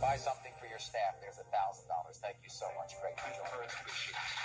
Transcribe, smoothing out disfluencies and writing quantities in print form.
buy something for your staff, there's $1,000. Thank you so much, Craig. Enjoy.